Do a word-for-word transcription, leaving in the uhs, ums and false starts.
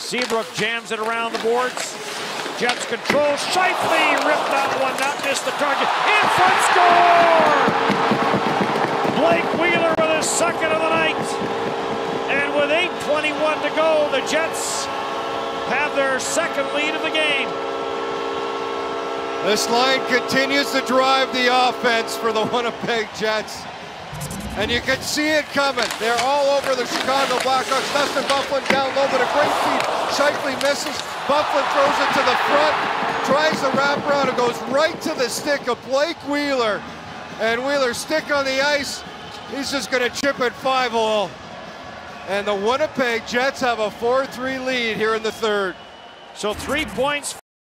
Seabrook jams it around the boards. Jets control. Scheifele ripped that one, not missed the target. In front, score! Blake Wheeler with his second of the night. And with eight twenty-one to go, the Jets have their second lead of the game. This line continues to drive the offense for the Winnipeg Jets. And you can see it coming. They're all over the Chicago Blackhawks. Dustin Byfuglien down low, but a great feed. Scheifele misses. Byfuglien throws it to the front, tries the wraparound, and goes right to the stick of Blake Wheeler. And Wheeler's stick on the ice. He's just going to chip it five hole. And the Winnipeg Jets have a four three lead here in the third. So three points.